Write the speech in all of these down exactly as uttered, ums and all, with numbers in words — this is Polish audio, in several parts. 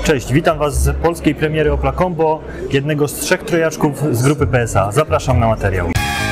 Cześć, witam Was z polskiej premiery Opla Combo, jednego z trzech trojaczków z grupy P S A. Zapraszam na materiał.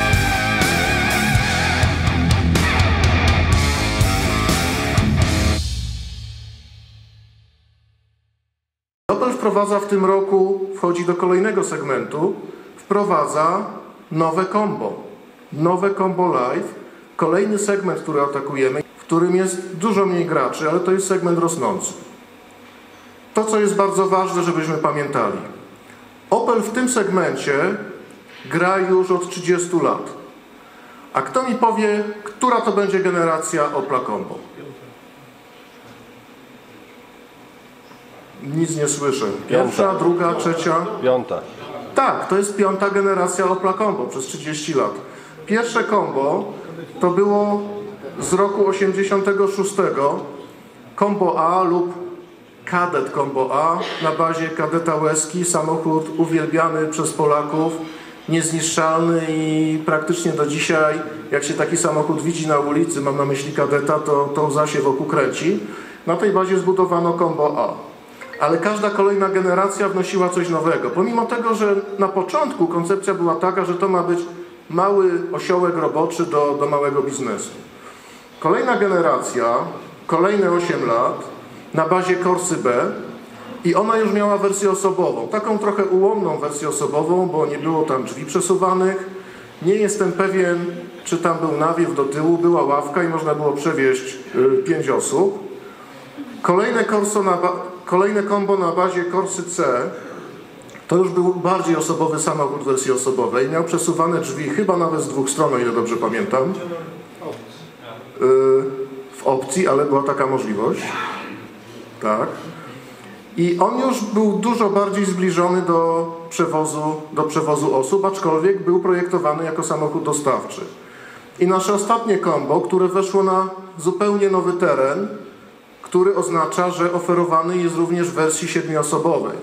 Opel wprowadza w tym roku, wchodzi do kolejnego segmentu, wprowadza nowe Combo. Nowe Combo Live, kolejny segment, który atakujemy, w którym jest dużo mniej graczy, ale to jest segment rosnący. To, co jest bardzo ważne, żebyśmy pamiętali. Opel w tym segmencie gra już od trzydziestu lat. A kto mi powie, która to będzie generacja Opla Combo? Nic nie słyszę. Pierwsza, piąta. druga, trzecia? Piąta. Tak, to jest piąta generacja Opla Combo przez trzydzieści lat. Pierwsze Combo to było z roku osiemdziesiątego szóstego. Combo A lub Kadet Combo A na bazie Kadeta Łezki, samochód uwielbiany przez Polaków, niezniszczalny i praktycznie do dzisiaj, jak się taki samochód widzi na ulicy, mam na myśli Kadeta, to, to łza się wokół kręci. Na tej bazie zbudowano Combo A. Ale każda kolejna generacja wnosiła coś nowego. Pomimo tego, że na początku koncepcja była taka, że to ma być mały osiołek roboczy do, do małego biznesu. Kolejna generacja, kolejne osiem lat, na bazie Corsy B i ona już miała wersję osobową. Taką trochę ułomną wersję osobową, bo nie było tam drzwi przesuwanych. Nie jestem pewien, czy tam był nawiew do tyłu, była ławka i można było przewieźć y, pięć osób. Kolejne, Corso na Kolejne Combo na bazie Corsy C to już był bardziej osobowy samochód w wersji osobowej. Miał przesuwane drzwi chyba nawet z dwóch stron, o ile dobrze pamiętam. Y, w opcji, ale była taka możliwość. Tak. I on już był dużo bardziej zbliżony do przewozu, do przewozu osób, aczkolwiek był projektowany jako samochód dostawczy. I nasze ostatnie Combo, które weszło na zupełnie nowy teren, który oznacza, że oferowany jest również w wersji siedmioosobowej.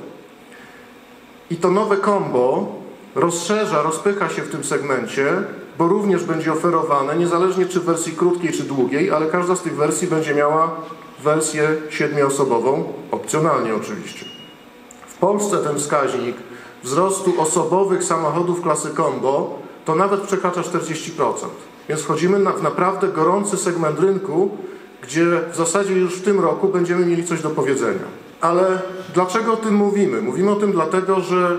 I to nowe Combo rozszerza, rozpycha się w tym segmencie, bo również będzie oferowane, niezależnie czy w wersji krótkiej czy długiej, ale każda z tych wersji będzie miała wersję siedmioosobową, opcjonalnie oczywiście. W Polsce ten wskaźnik wzrostu osobowych samochodów klasy Combo to nawet przekracza czterdzieści procent. Więc wchodzimy na, w naprawdę gorący segment rynku, gdzie w zasadzie już w tym roku będziemy mieli coś do powiedzenia. Ale dlaczego o tym mówimy? Mówimy o tym dlatego, że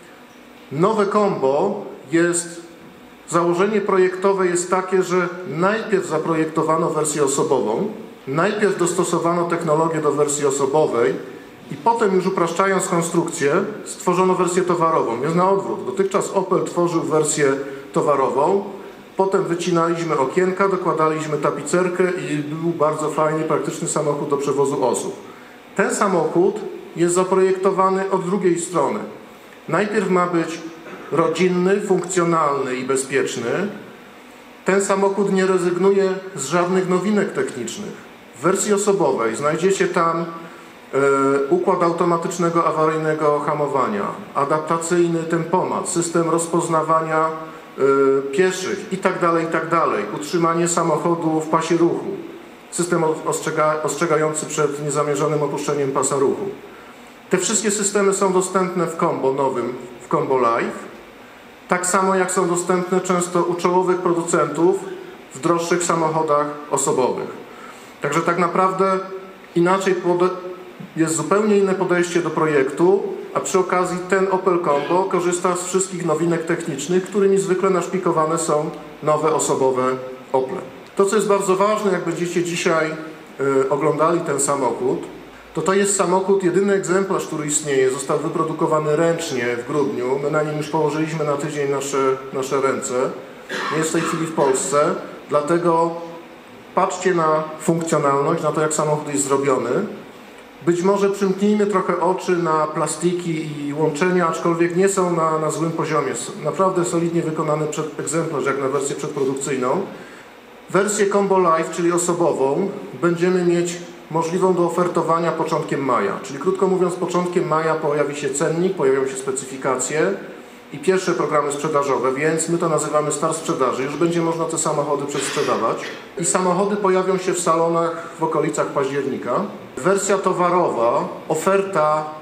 nowe Combo jest, założenie projektowe jest takie, że najpierw zaprojektowano wersję osobową, najpierw dostosowano technologię do wersji osobowej i potem już upraszczając konstrukcję stworzono wersję towarową. Jest na odwrót. Dotychczas Opel tworzył wersję towarową, potem wycinaliśmy okienka, dokładaliśmy tapicerkę i był bardzo fajny, praktyczny samochód do przewozu osób. Ten samochód jest zaprojektowany od drugiej strony. Najpierw ma być rodzinny, funkcjonalny i bezpieczny. Ten samochód nie rezygnuje z żadnych nowinek technicznych. W wersji osobowej znajdziecie tam y, układ automatycznego awaryjnego hamowania, adaptacyjny tempomat, system rozpoznawania y, pieszych itd., itd., utrzymanie samochodu w pasie ruchu, system ostrzega, ostrzegający przed niezamierzonym opuszczeniem pasa ruchu. Te wszystkie systemy są dostępne w Combo nowym, w Combo Live, tak samo jak są dostępne często u czołowych producentów w droższych samochodach osobowych. Także tak naprawdę inaczej jest zupełnie inne podejście do projektu, a przy okazji ten Opel Combo korzysta z wszystkich nowinek technicznych, którymi zwykle naszpikowane są nowe osobowe Ople. To, co jest bardzo ważne, jak będziecie dzisiaj y, oglądali ten samochód, to to jest samochód, jedyny egzemplarz, który istnieje, został wyprodukowany ręcznie w grudniu. My na nim już położyliśmy na tydzień nasze, nasze ręce. Nie jest w tej chwili w Polsce, dlatego patrzcie na funkcjonalność, na to, jak samochód jest zrobiony. Być może przymknijmy trochę oczy na plastiki i łączenia, aczkolwiek nie są na, na złym poziomie. Naprawdę solidnie wykonany przed egzemplarz, jak na wersję przedprodukcyjną. Wersję Combo Live, czyli osobową, będziemy mieć możliwą do ofertowania początkiem maja. Czyli krótko mówiąc, początkiem maja pojawi się cennik, pojawią się specyfikacje i pierwsze programy sprzedażowe, więc my to nazywamy start sprzedaży. Już będzie można te samochody przedsprzedawać. I samochody pojawią się w salonach w okolicach października. Wersja towarowa, oferta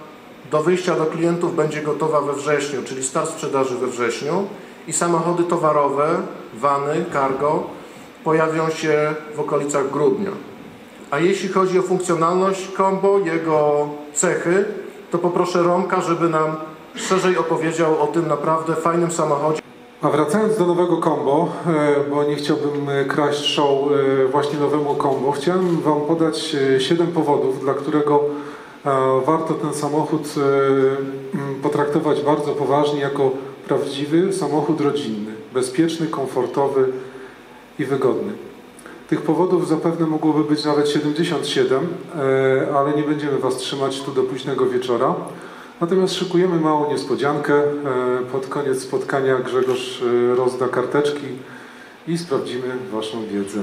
do wyjścia do klientów będzie gotowa we wrześniu, czyli start sprzedaży we wrześniu i samochody towarowe, vany, cargo pojawią się w okolicach grudnia. A jeśli chodzi o funkcjonalność Combo, jego cechy, to poproszę Romka, żeby nam szerzej opowiedział o tym naprawdę fajnym samochodzie. A wracając do nowego Combo, bo nie chciałbym kraść show właśnie nowemu Combo, chciałem Wam podać siedem powodów, dla którego warto ten samochód potraktować bardzo poważnie jako prawdziwy samochód rodzinny, bezpieczny, komfortowy i wygodny. Tych powodów zapewne mogłoby być nawet siedemdziesiąt siedem, ale nie będziemy Was trzymać tu do późnego wieczora. Natomiast szykujemy małą niespodziankę. Pod koniec spotkania Grzegorz rozda karteczki i sprawdzimy Waszą wiedzę.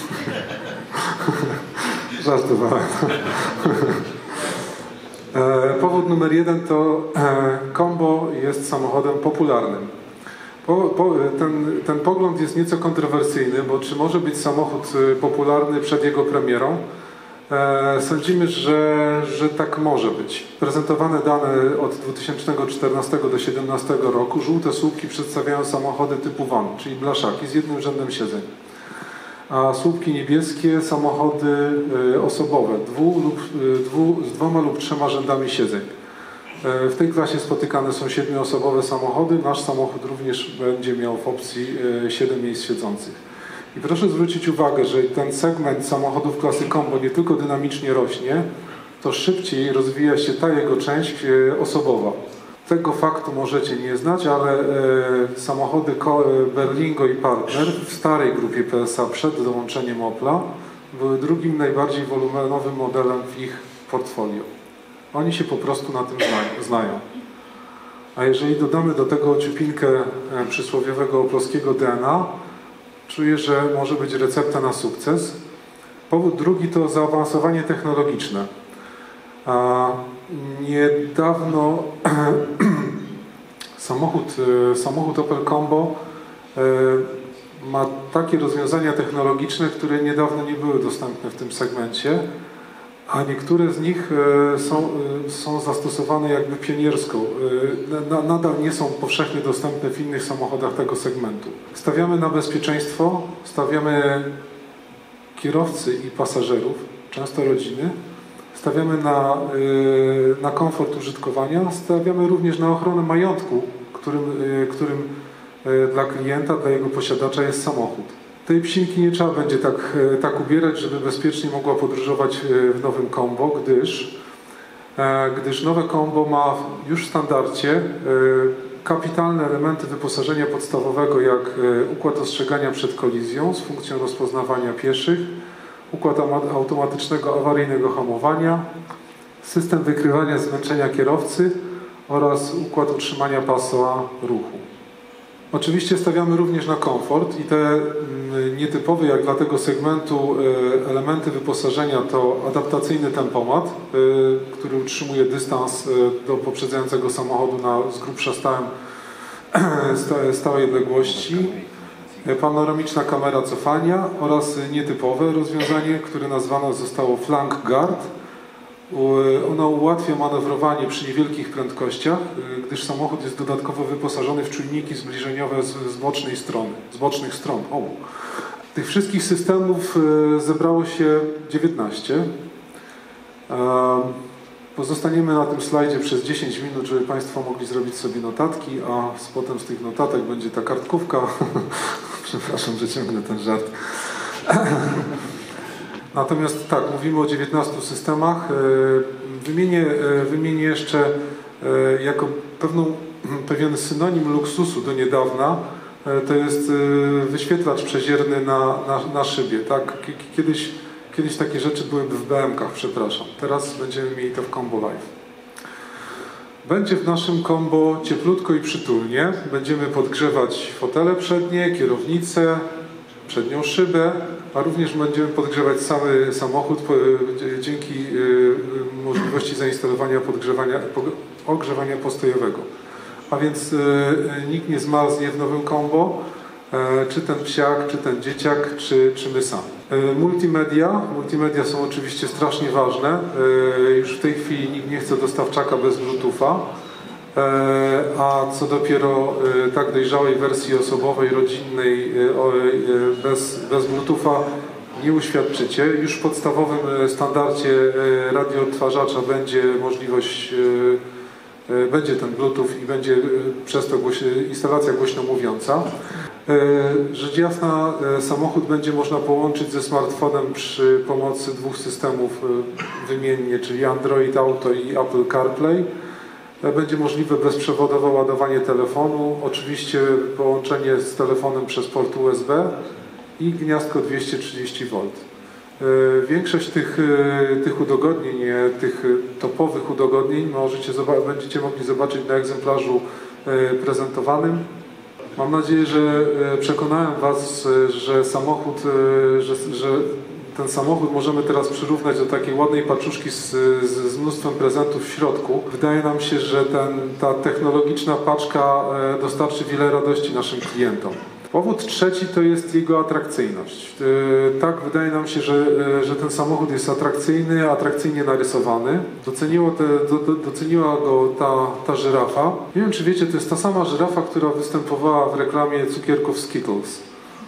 Żartowałem. Powód numer jeden to Combo jest samochodem popularnym. Po, po, ten, ten pogląd jest nieco kontrowersyjny, bo czy może być samochód popularny przed jego premierą? E, sądzimy, że, że tak może być. Prezentowane dane od dwa tysiące czternastego do dwa tysiące siedemnastego roku, żółte słupki przedstawiają samochody typu van, czyli blaszaki z jednym rzędem siedzeń. A słupki niebieskie samochody y, osobowe, dwu lub, y, dwu, z dwoma lub trzema rzędami siedzeń. Y, w tej klasie spotykane są siedmioosobowe samochody. Nasz samochód również będzie miał w opcji y, siedem miejsc siedzących. I proszę zwrócić uwagę, że ten segment samochodów klasy Combo nie tylko dynamicznie rośnie, to szybciej rozwija się ta jego część y, osobowa. Tego faktu możecie nie znać, ale e, samochody Berlingo i Partner w starej grupie P S A przed dołączeniem Opla były drugim najbardziej wolumenowym modelem w ich portfolio. Oni się po prostu na tym znają. A jeżeli dodamy do tego ciupinkę e, przysłowiowego oplowskiego D N A, czuję, że może być recepta na sukces. Powód drugi to zaawansowanie technologiczne. A niedawno samochód, samochód Opel Combo ma takie rozwiązania technologiczne, które niedawno nie były dostępne w tym segmencie, a niektóre z nich są, są zastosowane jakby pioniersko. Nadal nie są powszechnie dostępne w innych samochodach tego segmentu. Stawiamy na bezpieczeństwo, stawiamy kierowcy i pasażerów, często rodziny. Stawiamy na, na komfort użytkowania, stawiamy również na ochronę majątku, którym, którym dla klienta, dla jego posiadacza jest samochód. Tej psinki nie trzeba będzie tak, tak ubierać, żeby bezpiecznie mogła podróżować w nowym Combo, gdyż, gdyż nowe Combo ma już w standardzie kapitalne elementy wyposażenia podstawowego, jak układ ostrzegania przed kolizją z funkcją rozpoznawania pieszych, układ automatycznego awaryjnego hamowania, system wykrywania zmęczenia kierowcy oraz układ utrzymania pasa ruchu. Oczywiście stawiamy również na komfort i te nietypowe jak dla tego segmentu elementy wyposażenia to adaptacyjny tempomat, który utrzymuje dystans do poprzedzającego samochodu na z grubsza stałym, stałej odległości, panoramiczna kamera cofania oraz nietypowe rozwiązanie, które nazwane zostało Flank Guard. Ono ułatwia manewrowanie przy niewielkich prędkościach, gdyż samochód jest dodatkowo wyposażony w czujniki zbliżeniowe z, z bocznej strony, z bocznych stron obu. Tych wszystkich systemów zebrało się dziewiętnaście. Pozostaniemy na tym slajdzie przez dziesięć minut, żeby Państwo mogli zrobić sobie notatki, a potem z tych notatek będzie ta kartkówka. Przepraszam, że ciągnę ten żart. Natomiast tak, mówimy o dziewiętnastu systemach. Wymienię, wymienię jeszcze jako pewną, pewien synonim luksusu do niedawna. To jest wyświetlacz przezierny na, na, na szybie. Tak? Kiedyś, kiedyś takie rzeczy byłyby w B M kach, przepraszam. Teraz będziemy mieli to w Combo Live. Będzie w naszym Combo cieplutko i przytulnie. Będziemy podgrzewać fotele przednie, kierownicę, przednią szybę, a również będziemy podgrzewać cały samochód dzięki możliwości zainstalowania podgrzewania, ogrzewania postojowego. A więc nikt nie zmarznie w nowym Combo, czy ten psiak, czy ten dzieciak, czy, czy my sami. Multimedia. Multimedia są oczywiście strasznie ważne. Już w tej chwili nikt nie chce dostawczaka bez Bluetootha, a co dopiero tak dojrzałej wersji osobowej, rodzinnej bez, bez Bluetootha nie uświadczycie. Już w podstawowym standardzie radioodtwarzacza będzie możliwość, będzie ten Bluetooth i będzie przez to głoś, instalacja głośno mówiąca. Rzecz jasna, samochód będzie można połączyć ze smartfonem przy pomocy dwóch systemów wymiennie, czyli Android Auto i Apple CarPlay. Będzie możliwe bezprzewodowe ładowanie telefonu, oczywiście połączenie z telefonem przez port U S B i gniazdko dwieście trzydzieści wolt. Większość tych, tych udogodnień, tych topowych udogodnień możecie, będziecie mogli zobaczyć na egzemplarzu prezentowanym. Mam nadzieję, że przekonałem Was, że samochód, że, że ten samochód możemy teraz przyrównać do takiej ładnej paczuszki z, z mnóstwem prezentów w środku. Wydaje nam się, że ten, ta technologiczna paczka dostarczy wiele radości naszym klientom. Powód trzeci to jest jego atrakcyjność. Tak, wydaje nam się, że, że ten samochód jest atrakcyjny, atrakcyjnie narysowany. Doceniło te, do, doceniła go ta, ta żyrafa. Nie wiem, czy wiecie, to jest ta sama żyrafa, która występowała w reklamie cukierków Skittles.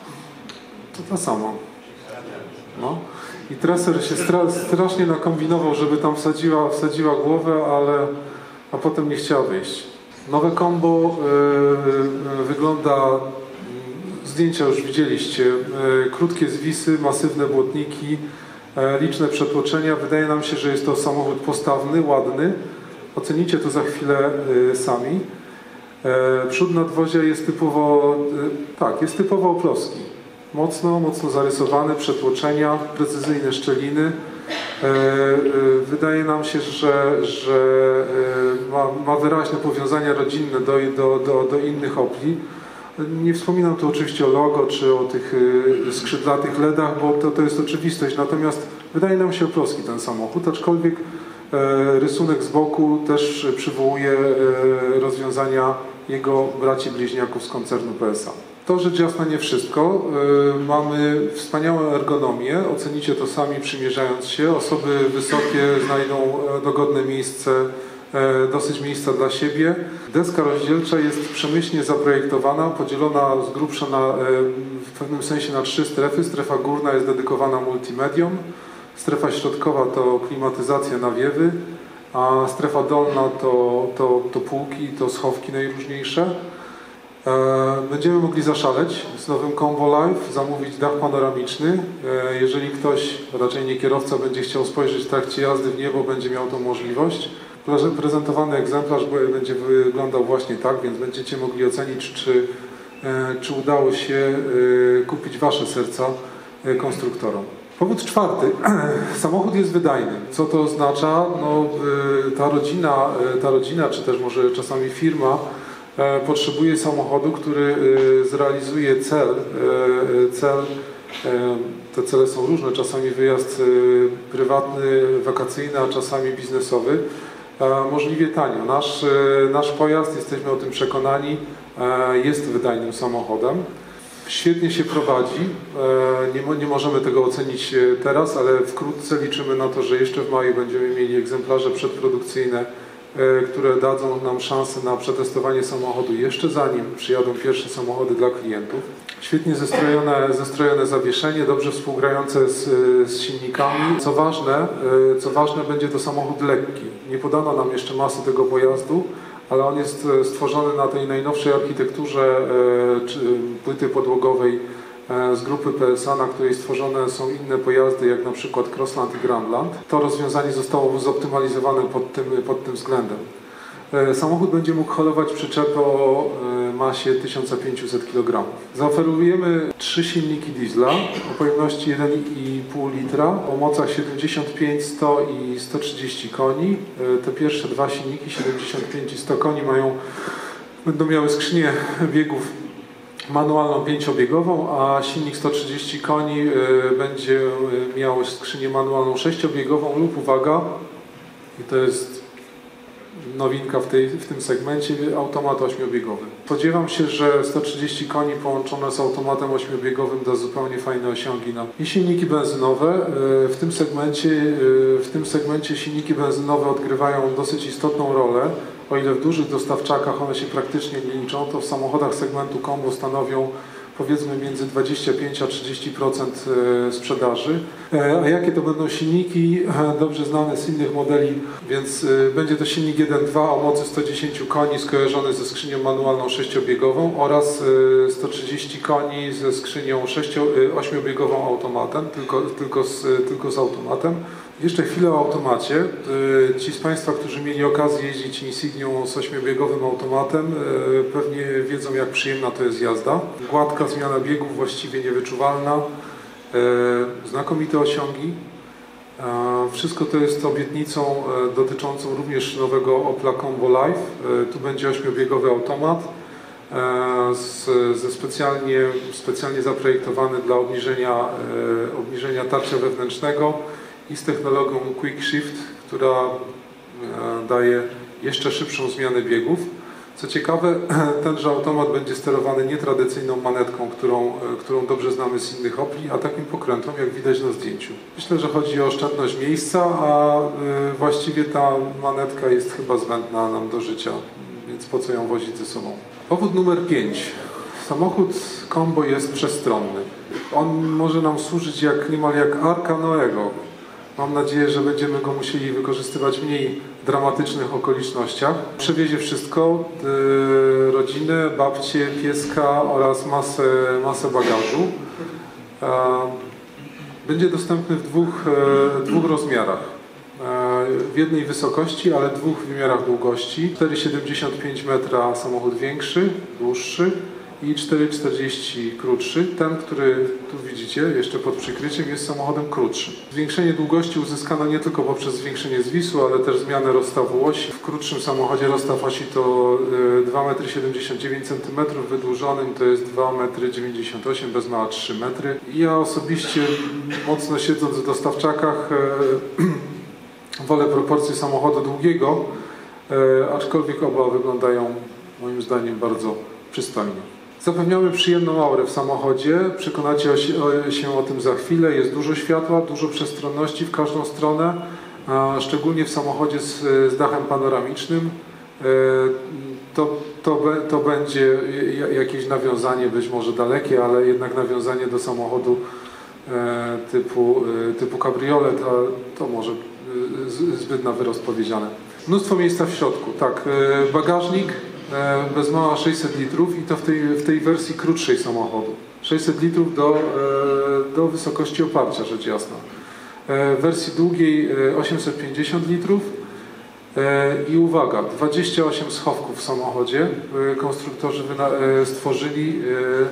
To ta sama. No. I Treser się stra, strasznie nakombinował, żeby tam wsadziła, wsadziła głowę, ale a potem nie chciała wyjść. Nowe combo yy, wygląda... Zdjęcia już widzieliście. Krótkie zwisy, masywne błotniki, liczne przetłoczenia. Wydaje nam się, że jest to samochód postawny, ładny. Ocenicie to za chwilę sami. Przód nadwozia jest typowo, tak, jest typowo oplowski. Mocno, mocno zarysowany, przetłoczenia, precyzyjne szczeliny. Wydaje nam się, że, że ma, ma wyraźne powiązania rodzinne do, do, do, do innych Opli. Nie wspominam tu oczywiście o logo czy o tych skrzydlatych ledach, bo to, to jest oczywistość. Natomiast wydaje nam się oplowski ten samochód, aczkolwiek rysunek z boku też przywołuje rozwiązania jego braci bliźniaków z koncernu P S A. To rzecz jasna nie wszystko. Mamy wspaniałą ergonomię, ocenicie to sami przymierzając się. Osoby wysokie znajdą dogodne miejsce, dosyć miejsca dla siebie. Deska rozdzielcza jest przemyślnie zaprojektowana, podzielona z grubsza na, w pewnym sensie na trzy strefy. Strefa górna jest dedykowana multimediom, strefa środkowa to klimatyzacja, nawiewy, a strefa dolna to, to, to półki, to schowki najróżniejsze. Będziemy mogli zaszaleć z nowym Combo Live, zamówić dach panoramiczny. Jeżeli ktoś, raczej nie kierowca, będzie chciał spojrzeć w trakcie jazdy w niebo, będzie miał tą możliwość. Prezentowany egzemplarz będzie wyglądał właśnie tak, więc będziecie mogli ocenić, czy, czy udało się kupić Wasze serca konstruktorom. Powód czwarty. Samochód jest wydajny. Co to oznacza? No, ta rodzina, ta rodzina, czy też może czasami firma potrzebuje samochodu, który zrealizuje cel. cel te cele są różne, czasami wyjazd prywatny, wakacyjny, a czasami biznesowy. Możliwie tanio. Nasz, nasz pojazd, jesteśmy o tym przekonani, jest wydajnym samochodem. Świetnie się prowadzi. Nie, nie możemy tego ocenić teraz, ale wkrótce liczymy na to, że jeszcze w maju będziemy mieli egzemplarze przedprodukcyjne, które dadzą nam szansę na przetestowanie samochodu jeszcze zanim przyjadą pierwsze samochody dla klientów. Świetnie zestrojone, zestrojone zawieszenie, dobrze współgrające z, z silnikami. Co ważne, co ważne, będzie to samochód lekki. Nie podano nam jeszcze masy tego pojazdu, ale on jest stworzony na tej najnowszej architekturze płyty podłogowej z grupy P S A, na której stworzone są inne pojazdy, jak na przykład Crossland i Grandland. To rozwiązanie zostało zoptymalizowane pod tym, pod tym względem. Samochód będzie mógł holować przyczepę o masie tysiąc pięćset kilogramów. Zaoferujemy trzy silniki diesla o pojemności jeden i pół litra, o mocach siedemdziesiąt pięć, sto i sto trzydzieści koni. Te pierwsze dwa silniki, siedemdziesiąt pięć i sto koni, mają, będą miały skrzynię biegów manualną pięciobiegową, a silnik sto trzydzieści koni będzie miał skrzynię manualną sześciobiegową lub, uwaga, i to jest nowinka w, tej, w tym segmencie, automat ośmiobiegowy. Spodziewam się, że sto trzydzieści koni połączone z automatem ośmiobiegowym da zupełnie fajne osiągi. No. I silniki benzynowe. W tym segmencie, w tym segmencie silniki benzynowe odgrywają dosyć istotną rolę. O ile w dużych dostawczakach one się praktycznie nie liczą, to w samochodach segmentu combo stanowią powiedzmy między dwadzieścia pięć a trzydzieści procent sprzedaży. A jakie to będą silniki? Dobrze znane z innych modeli, więc będzie to silnik jeden dwa o mocy sto dziesięć koni skojarzony ze skrzynią manualną sześciobiegową oraz sto trzydzieści koni ze skrzynią ośmiobiegową automatem, tylko, tylko, z, tylko z automatem. Jeszcze chwilę o automacie. Ci z Państwa, którzy mieli okazję jeździć Insignią z ośmiobiegowym automatem, pewnie wiedzą, jak przyjemna to jest jazda. Gładka zmiana biegów, właściwie niewyczuwalna. Znakomite osiągi. Wszystko to jest obietnicą dotyczącą również nowego Opla Combo Live. Tu będzie ośmiobiegowy automat z, ze specjalnie, specjalnie zaprojektowany dla obniżenia, obniżenia tarcia wewnętrznego i z technologią Quick Shift, która daje jeszcze szybszą zmianę biegów. Co ciekawe, tenże automat będzie sterowany nietradycyjną manetką, którą, którą dobrze znamy z innych Opli, a takim pokrętłem, jak widać na zdjęciu. Myślę, że chodzi o oszczędność miejsca, a właściwie ta manetka jest chyba zbędna nam do życia, więc po co ją wozić ze sobą? Powód numer pięć. Samochód combo jest przestronny. On może nam służyć jak, niemal jak Arka Noego. Mam nadzieję, że będziemy go musieli wykorzystywać w mniej dramatycznych okolicznościach. Przewiezie wszystko, yy, rodzinę, babcię, pieska oraz masę, masę bagażu. Yy, będzie dostępny w dwóch, yy, dwóch rozmiarach. Yy, w jednej wysokości, ale dwóch wymiarach długości. cztery przecinek siedemdziesiąt pięć metra samochód większy, dłuższy i cztery przecinek czterdzieści krótszy. Ten, który tu widzicie, jeszcze pod przykryciem, jest samochodem krótszym. Zwiększenie długości uzyskano nie tylko poprzez zwiększenie zwisu, ale też zmianę rozstawu osi. W krótszym samochodzie rozstaw osi to dwa metry siedemdziesiąt dziewięć centymetrów, wydłużonym to jest dwa metry dziewięćdziesiąt osiem, bez mała trzy metry. Ja osobiście, mocno siedząc w dostawczakach, wolę proporcje samochodu długiego, aczkolwiek oba wyglądają moim zdaniem bardzo przystojnie. Zapewniamy przyjemną aurę w samochodzie, przekonacie się o tym za chwilę. Jest dużo światła, dużo przestronności w każdą stronę, szczególnie w samochodzie z, z dachem panoramicznym. To, to, to będzie jakieś nawiązanie, być może dalekie, ale jednak nawiązanie do samochodu typu, typu cabriolet, a to może zbyt na wyrost powiedziane. Mnóstwo miejsca w środku. Tak, bagażnik bez mała sześćset litrów i to w tej, w tej wersji krótszej samochodu. sześćset litrów do, do wysokości oparcia, rzecz jasna. W wersji długiej osiemset pięćdziesiąt litrów i uwaga, dwadzieścia osiem schowków w samochodzie konstruktorzy stworzyli.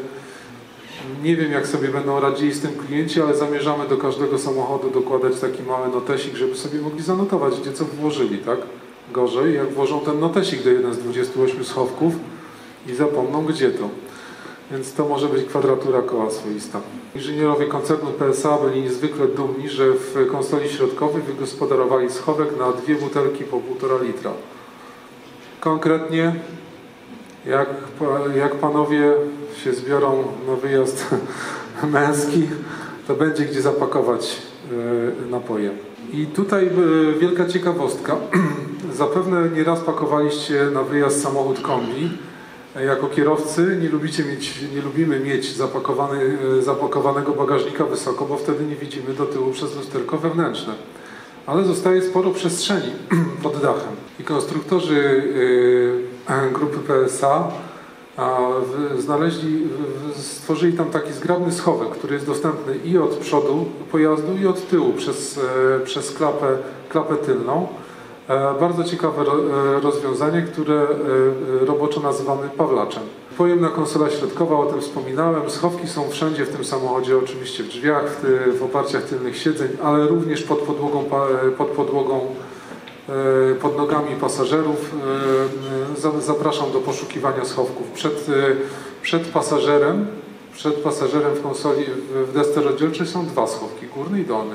Nie wiem, jak sobie będą radzili z tym klienci, ale zamierzamy do każdego samochodu dokładać taki mały notesik, żeby sobie mogli zanotować, gdzie co włożyli, tak? Gorzej, jak włożą ten notesik do jeden z dwudziestu ośmiu schowków i zapomną, gdzie to. Więc to może być kwadratura koła swoista. Inżynierowie koncernu P S A byli niezwykle dumni, że w konsoli środkowej wygospodarowali schowek na dwie butelki po półtora litra. Konkretnie, jak, jak panowie się zbiorą na wyjazd męski, to będzie gdzie zapakować yy, napoje. I tutaj wielka ciekawostka. Zapewne nieraz pakowaliście na wyjazd samochód kombi. Jako kierowcy nie, lubicie mieć, nie lubimy mieć zapakowany, zapakowanego bagażnika wysoko, bo wtedy nie widzimy do tyłu przez lusterko wewnętrzne. Ale zostaje sporo przestrzeni pod dachem. I konstruktorzy grupy P S A znaleźli, stworzyli tam taki zgrabny schowek, który jest dostępny i od przodu pojazdu, i od tyłu przez, przez klapę, klapę tylną. Bardzo ciekawe rozwiązanie, które roboczo nazywamy pawlaczem. Pojemna konsola środkowa, o tym wspominałem. Schowki są wszędzie w tym samochodzie, oczywiście w drzwiach, w oparciach tylnych siedzeń, ale również pod podłogą, pod podłogą pod nogami pasażerów. Zapraszam do poszukiwania schowków. Przed, przed pasażerem, przed pasażerem w konsoli w desce rozdzielczej są dwa schowki, górny i dolny.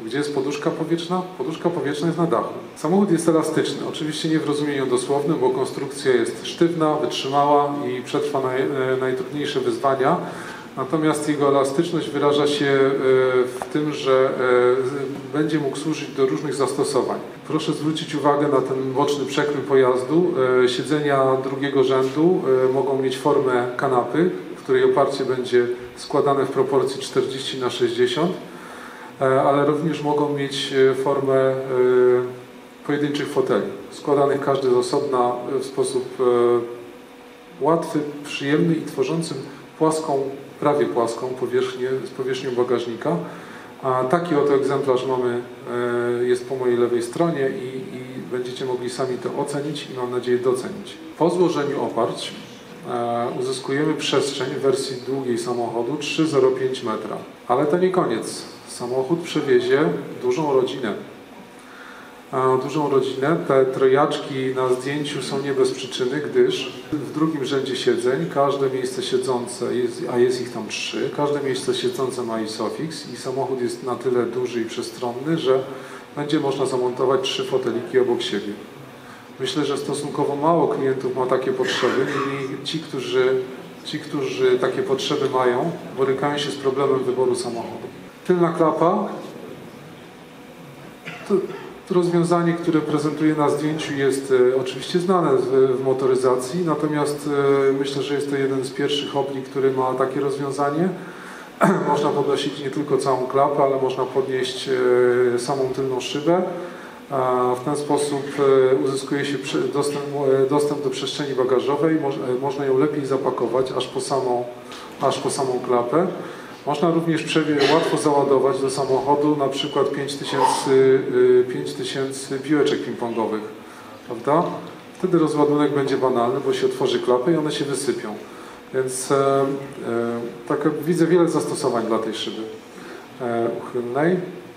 Gdzie jest poduszka powietrzna? Poduszka powietrzna jest na dachu. Samochód jest elastyczny, oczywiście nie w rozumieniu dosłownym, bo konstrukcja jest sztywna, wytrzymała i przetrwa naj, najtrudniejsze wyzwania. Natomiast jego elastyczność wyraża się w tym, że będzie mógł służyć do różnych zastosowań. Proszę zwrócić uwagę na ten boczny przekręt pojazdu. Siedzenia drugiego rzędu mogą mieć formę kanapy, w której oparcie będzie składane w proporcji czterdzieści na sześćdziesiąt, ale również mogą mieć formę pojedynczych foteli, składanych każdy z osobna w sposób łatwy, przyjemny i tworzącym płaską, prawie płaską powierzchnię z powierzchnią bagażnika. A taki oto egzemplarz mamy, jest po mojej lewej stronie i, i będziecie mogli sami to ocenić i mam nadzieję docenić. Po złożeniu oparć uzyskujemy przestrzeń w wersji długiej samochodu trzy przecinek zero pięć metra. Ale to nie koniec. Samochód przewiezie dużą rodzinę. Dużą rodzinę. Te trojaczki na zdjęciu są nie bez przyczyny, gdyż w drugim rzędzie siedzeń każde miejsce siedzące, jest, a jest ich tam trzy, każde miejsce siedzące ma Isofix i samochód jest na tyle duży i przestronny, że będzie można zamontować trzy foteliki obok siebie. Myślę, że stosunkowo mało klientów ma takie potrzeby, niemniej ci, którzy, ci, którzy takie potrzeby mają, borykają się z problemem wyboru samochodu. Tylna klapa. To, to rozwiązanie, które prezentuję na zdjęciu, jest e, oczywiście znane w, w motoryzacji, natomiast e, myślę, że jest to jeden z pierwszych opli, który ma takie rozwiązanie. Można podnosić nie tylko całą klapę, ale można podnieść e, samą tylną szybę. A w ten sposób e, uzyskuje się prze, dostęp, e, dostęp do przestrzeni bagażowej, Moż, e, można ją lepiej zapakować aż po samą, aż po samą klapę. Można również łatwo załadować do samochodu na przykład pięć tysięcy piłeczek ping-pongowych, prawda? Wtedy rozładunek będzie banalny, bo się otworzy klapę i one się wysypią. Więc e, e, tak, widzę wiele zastosowań dla tej szyby e, uchylnej.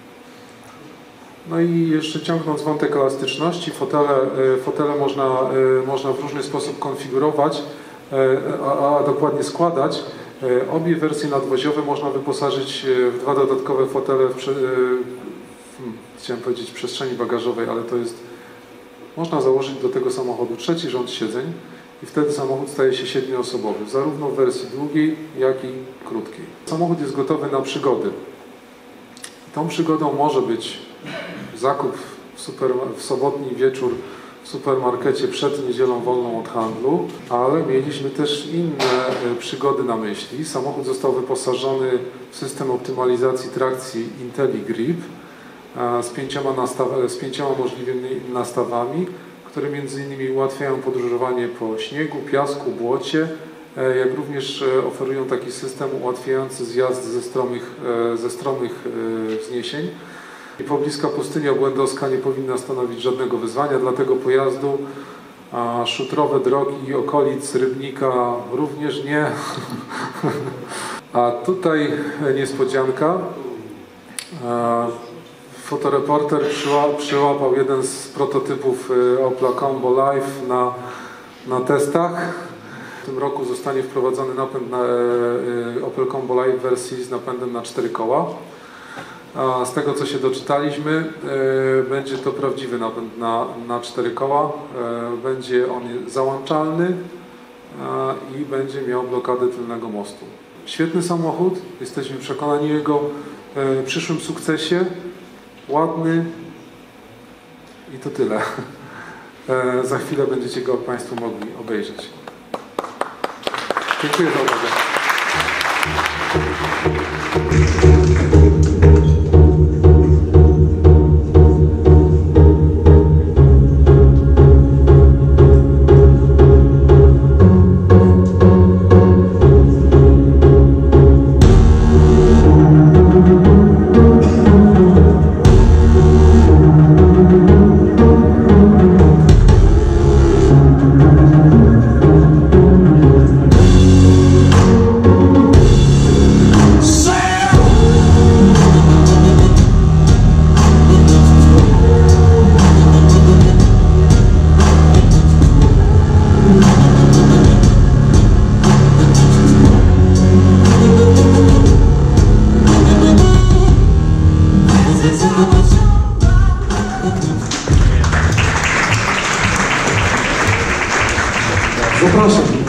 No i jeszcze ciągnąc wątek elastyczności, fotele, e, fotele można, e, można w różny sposób konfigurować, e, a, a dokładnie składać. Obie wersje nadwoziowe można wyposażyć w dwa dodatkowe fotele w, prze, w chciałem powiedzieć przestrzeni bagażowej, ale to jest, można założyć do tego samochodu trzeci rząd siedzeń i wtedy samochód staje się siedmioosobowy, zarówno w wersji długiej, jak i krótkiej. Samochód jest gotowy na przygody. Tą przygodą może być zakup w, super, w sobotni wieczór w supermarkecie przed niedzielą wolną od handlu, ale mieliśmy też inne przygody na myśli. Samochód został wyposażony w system optymalizacji trakcji IntelliGrip z pięcioma, nastaw z pięcioma możliwymi nastawami, które między innymi ułatwiają podróżowanie po śniegu, piasku, błocie, jak również oferują taki system ułatwiający zjazd ze stromych, ze stromych wzniesień. I pobliska pustynia błędowska nie powinna stanowić żadnego wyzwania dla tego pojazdu, a szutrowe drogi okolic Rybnika również nie. A tutaj niespodzianka. Fotoreporter przyłapał jeden z prototypów Opla Combo Live na, na testach. W tym roku zostanie wprowadzony napęd na Opel Combo Live w wersji z napędem na cztery koła. A z tego, co się doczytaliśmy, e, będzie to prawdziwy napęd na, na cztery koła. E, będzie on załączalny e, i będzie miał blokadę tylnego mostu. Świetny samochód, jesteśmy przekonani o jego e, przyszłym sukcesie. Ładny i to tyle. E, za chwilę będziecie go Państwo mogli obejrzeć. Dziękuję za uwagę. Say Proszę.